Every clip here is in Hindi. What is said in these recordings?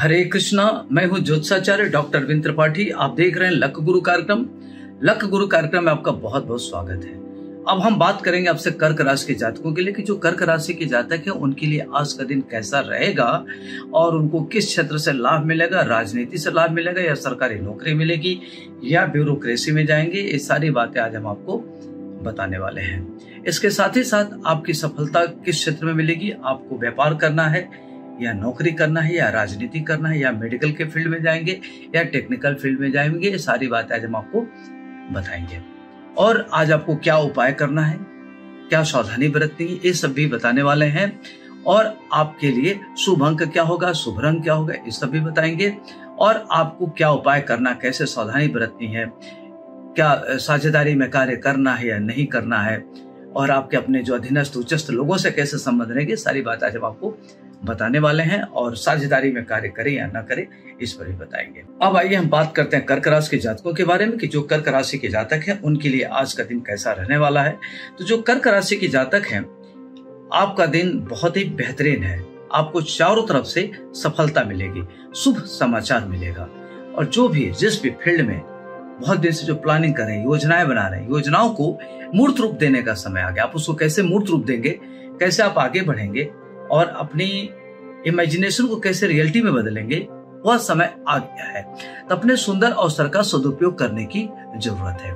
हरे कृष्णा। मैं हूं ज्योतिषाचार्य डॉक्टर अरविंद त्रिपाठी। आप देख रहे हैं लक गुरु कार्यक्रम। लक गुरु कार्यक्रम में आपका बहुत बहुत स्वागत है। अब हम बात करेंगे आपसे कर्क राशि के जातकों के लिए कि जो कर्क राशि के जातक है उनके लिए आज का दिन कैसा रहेगा और उनको किस क्षेत्र से लाभ मिलेगा, राजनीति से लाभ मिलेगा या सरकारी नौकरी मिलेगी या ब्यूरोक्रेसी में जाएंगे। ये सारी बातें आज हम आपको बताने वाले हैं। इसके साथ ही साथ आपकी सफलता किस क्षेत्र में मिलेगी, आपको व्यापार करना है या नौकरी करना है या राजनीति करना है या मेडिकल के फील्ड में जाएंगे या टेक्निकल फील्ड में जाएंगे, ये सारी बातें आज हम आपको बताएंगे। और आज आपको क्या उपाय करना है, क्या सावधानी बरतनी है, ये सब भी बताने वाले हैं। और आपके लिए शुभ अंक क्या होगा, शुभ रंग क्या होगा, ये सब भी बताएंगे। और आपको क्या उपाय करना, कैसे सावधानी बरतनी है, क्या साझेदारी में कार्य करना है या नहीं करना है, और आपके अपने जो अधीनस्थ उच्चस्थ लोगों से कैसे संबंध रहेंगे, सारी बात आज हम आपको बताने वाले हैं। और साझेदारी में कार्य करें या ना करें, इस पर भी बताएंगे। अब आइए हम बात करते हैं कर्क राशि के जातकों के बारे में कि जो कर्क राशि के जातक हैं उनके लिए आज का दिन कैसा रहने वाला है। तो जो कर्क राशि के जातक हैं, आपका दिन बहुत ही बेहतरीन है। आपको चारों तरफ से सफलता मिलेगी, शुभ समाचार मिलेगा। और जो भी जिस भी फील्ड में बहुत दिन से जो प्लानिंग कर रहे हैं, योजनाएं बना रहे हैं, योजनाओं को मूर्त रूप देने का समय आ गया। आप उसको कैसे मूर्त रूप देंगे, कैसे आप आगे बढ़ेंगे और अपनी इमेजिनेशन को कैसे रियलिटी में बदलेंगे, वह समय आ गया है। तो अपने सुंदर अवसर का सदुपयोग करने की जरूरत है।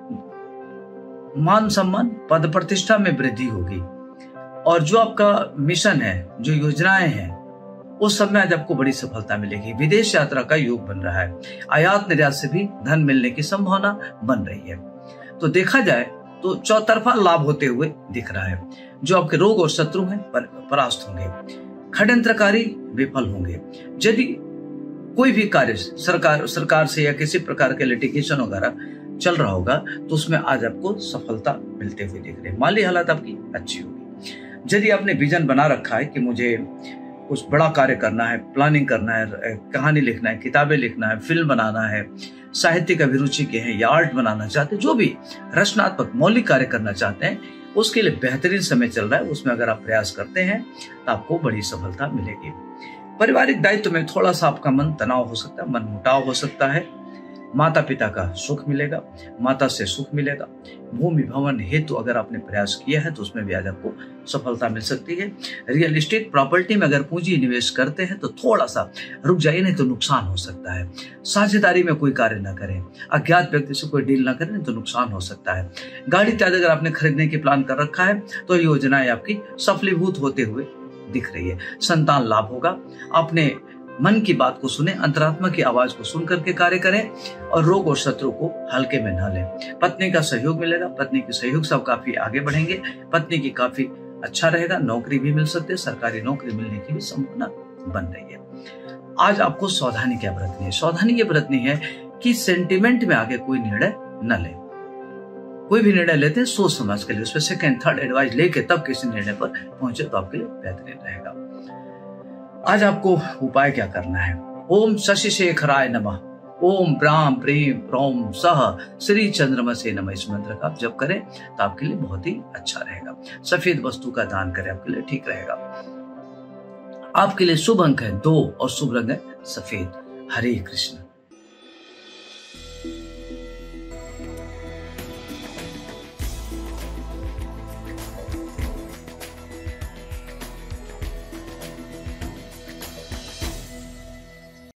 मान सम्मान, पद प्रतिष्ठा में वृद्धि होगी। और जो आपका मिशन है, जो योजनाएं हैं, उस सब में आज आपको बड़ी सफलता मिलेगी। विदेश यात्रा का योग बन रहा है। आयात निर्यात से भी धन मिलने की संभावना बन रही है। तो देखा जाए तो चौतरफा लाभ होते हुए दिख रहा है। जो आपके रोग और शत्रु हैं परास्त होंगे, षड्यंत्रकारी विफल होंगे। यदि कोई भी कार्य सरकार से या किसी प्रकार के लिटिगेशन वगैरह चल रहा होगा तो उसमें आज आपको सफलता मिलते हुए दिख रही है। माली हालत आपकी अच्छी होगी। यदि आपने विजन बना रखा है कि मुझे कुछ बड़ा कार्य करना है, प्लानिंग करना है, कहानी लिखना है, किताबें लिखना है, फिल्म बनाना है, साहित्य का अभिरुचि के हैं या आर्ट बनाना चाहते हैं, जो भी रचनात्मक मौलिक कार्य करना चाहते हैं, उसके लिए बेहतरीन समय चल रहा है। उसमें अगर आप प्रयास करते हैं तो आपको बड़ी सफलता मिलेगी। पारिवारिक दायित्व में थोड़ा सा आपका मन तनाव हो सकता है, मन मुटाव हो सकता है। माता पिता का सुख मिलेगा, माता से सुख मिलेगा। भूमि भवन हेतु अगर आपने प्रयास किया है तो उसमें भी आज आपको सफलता मिल सकती है। रियल एस्टेट प्रॉपर्टी में अगर पूंजी निवेश करते हैं तो थोड़ा सा रुक जाइए, नहीं तो नुकसान हो सकता है। साझेदारी में कोई कार्य ना करें, अज्ञात व्यक्ति से कोई डील ना करें, नहीं तो नुकसान हो सकता है। गाड़ी इत्यादि अगर आपने खरीदने की प्लान कर रखा है तो योजनाएं आपकी सफलीभूत होते हुए दिख रही है। संतान लाभ होगा। अपने मन की बात को सुने, अंतरात्मा की आवाज को सुन करके कार्य करें और रोग और शत्रु को हल्के में न लें। पत्नी का सहयोग मिलेगा। पत्नी के सहयोग से आप काफी आगे बढ़ेंगे। पत्नी की काफी अच्छा रहेगा। नौकरी भी मिल सकती है, सरकारी नौकरी मिलने की भी संभावना बन रही है। आज आपको सावधानी क्या बरतनी है? सावधानी ये बरतनी है कि सेंटिमेंट में आगे कोई निर्णय न ले। कोई भी निर्णय लेते हैं सोच समझ के लिए, उसमें सेकंड थर्ड एडवाइस लेके तब किसी निर्णय पर पहुंचे तो आपके लिए बेहतरीन रहेगा। आज आपको उपाय क्या करना है? ओम शशि शेखराय नमः, ओम प्राम प्रेम प्रोम सह श्री चंद्रमसे नमः। इस मंत्र का आप जप करें तो आपके लिए बहुत ही अच्छा रहेगा। सफेद वस्तु का दान करें, आपके लिए ठीक रहेगा। आपके लिए शुभ अंक है 2 और शुभ रंग है सफेद। हरे कृष्ण।